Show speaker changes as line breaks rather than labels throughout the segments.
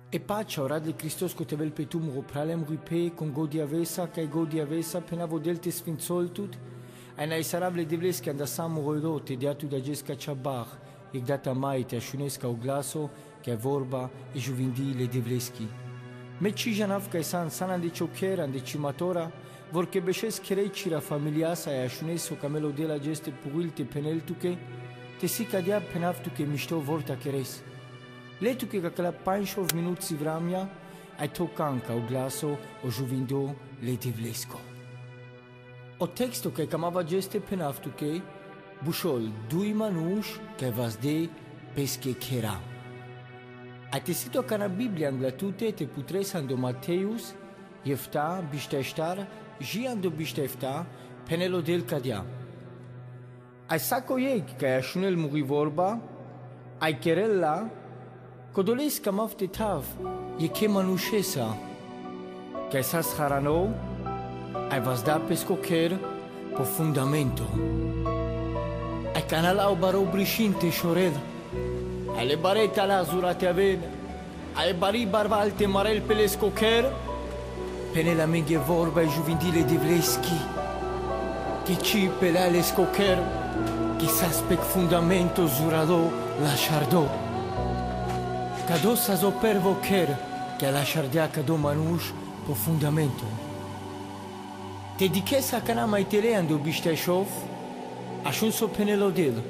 E pace ora de Christos co tevel petum ropralem rupe con godi avesa kai godi avesa pena vodelte sfinzoltut ai nai sarable devles che andassamo roirote diatu da gesca chabach e data mai te ashunesca o glaso che vorba e juvindi le devleski me ci janav kai san de choker ande cimatora vor che beshes kerei cira familiasa e ashuneso camelo de la geste puilte peneltuke te sicadia penaftuke mishto vorta keres Letu che la panchov minuti vramia, ai tocanca o glaso o juvindo le divlesco. O texto che chiamava geste penaftuche, bushol dui manush che vasde pesche chera. Ai tesito ca na Biblia anglatute te putres ando Matteus, Jefta, Bishteshtar, Giando Bishtefta, penelo del cadia. Ai sacco ieg che ashunel muri vorba, ai cherella, Codolesca mafte tav, e che manușesa, che sas harano, ai vas da pescocher po fundamento. Ai canala o baro brișinte șorel, ai le bareta la zurate aven, ai bari barvalte marel pe l'escocher, pene la menghe vorba e juvindile de vleschi, che ci pe la l'escocher, che s'aspec fundamento zurado la șardo. Cado sa zo pervo cher, che la șardea cado manuș po fundamento. Te dichesa cana mai teleando bișteșov, așunso penelodel.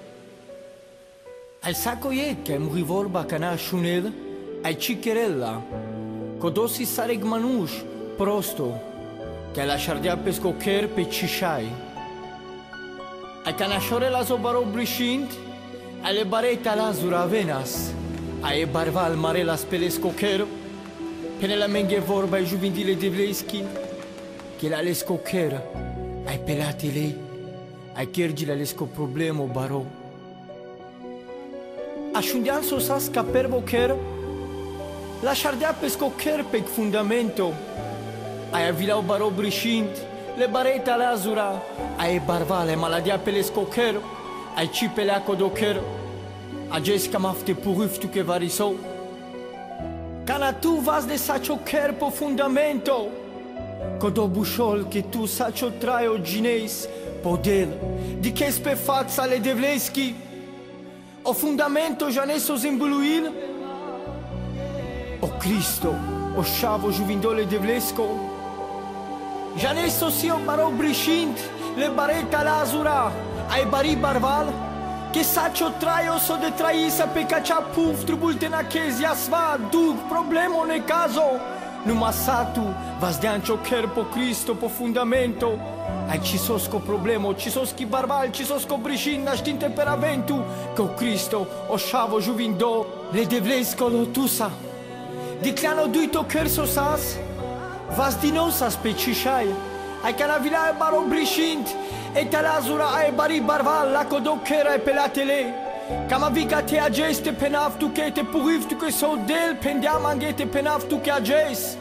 Al saco e che muri vorba cana așunel, ai cicherella, codosi sareg manuș prosto, che la șardea pesco cher pe cișai. Ai cana șorela zo baro brișint, ai le bareta la zura venas. Ai barval marela spelescocher, pene la menghe vorba e juvindile de vleschi, che la lescocher, ai pelate lei, ai chergi la lesco problemo baro. Așundean so sa scaper bocher, la șardea pescocher pe fundamento, ai avilau baro brișint, le bareta la azura, ai barvale maladia pelescocher, ai cipelea codocher, Agesca mafte puriftu che varisou. Cana tu vas de sacio cher po fundamento. Codo bușol che tu sacio traio gineis podel. Di che pe fața le devleschi. O fundamento janeso zimbuluil. O Cristo, o șavo juvindole devlesco. Janeso si o baro brișint, le bareta la azura. Ai bari barval. Che sacio traio so de traisa pe cacea puf trubulte na chezia sva duc problemo ne caso numa satu vas de ancio cher po Cristo po fundamento ai ci sosco problemo ci soschi barbal ci sosco brișin na știn temperamentu că Cristo o șavo juvindo le devlesco lo tusa dicleano duito cher sosas vas din nou sas pe cișai ai canavilae baro brișint e te lazura ai bari barval la codocchera e pelatele cam avica te ageste penaftu che te puriftu che so del pendeam anghete penaftu che ages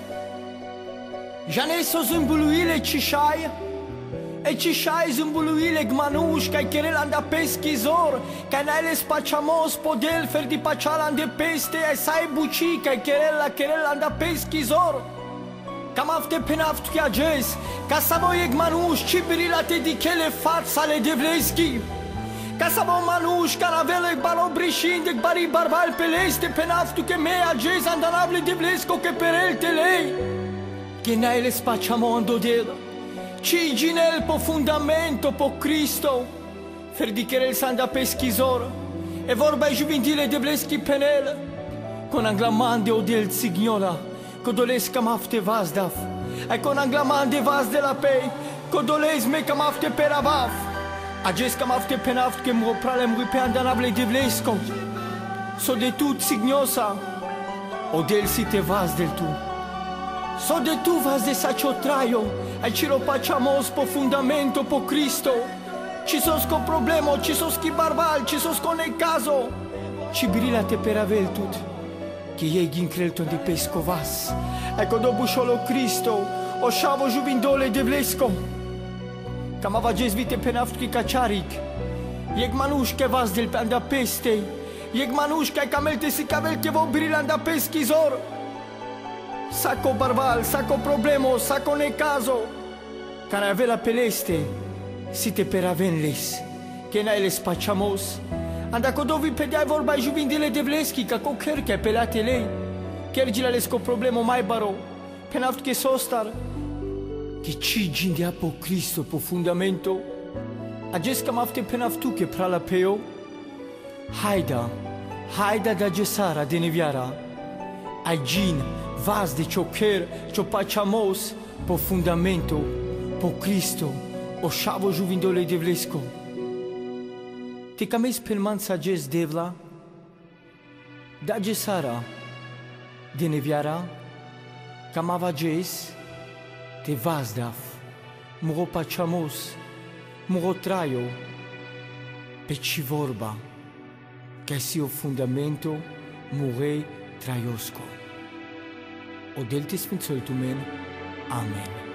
janeso zâmbuluile cișai e cișai zâmbuluile gmanuș ca cherel anda peschizor ca naile spacciamos podel fer di paciala de peste ai sai buci ca cherel anda peschizor Cam afte penaftu che ages, ca să voi egmanuș cibirila te dichele fața le devleschi. Ca să vă manuș caravele balo brișin de bari barval pe leste penaftu che me ages andanable devlesco che perel te lei. Che naile spacciamondo del, ci ginel po fundamento po Cristo, fer di cherel sanda peschizor, e vorba e juvindile devleschi penel, con anglamande o del signola. Codolesc cam afte vazdaf, ai con anglamande vaz de la pei, codolesc me cam afte peravaf, ages cam afte penaft che mro pralem rupe andanable de vlesco, so de tu signosa, o del si te vaz del tu, so de tu vaz de sacio traio, ai ciro paciamos po fundamento po Cristo, ci sos co problemo, ci sos chi barbal, ci sos co ne caso, ci birila te peravel tut. Che ei gincrelton di pescovas, ecco dopo solo Cristo, o șavo juvindole de vlesco, cam ava gesvite penaftki caciaric, ieg manuș che vas del panda pestei, Jek manush kaj kamelte si kavel ke vo brilanda pesquisor. Saco barbal, saco problemo, saco ne caso. Care avea peleste, si te peravenles, che na ele spacciamos. Anda codovi pedeai vorba ai juvindile de vleschi, ca co kerke pelate lei. Kergila lesco problemo mai baro, penaft che sostar. Che ci gindia po Cristo po fundamento. Agesca mafte penaftu che prala peo. Haida da gesara de neviara. Ai gin, vas de choker, cho pachamos po fundamento, po Cristo, o shavo juvindole de vlesco. Te cames per mansa ges devla, da gesara, de neviara, camava ges, te vazdaf, muro pachamos, muro traio, pe ci vorba, che sia o fundamento, murei traiosco. O del te sfințoltumen, amen.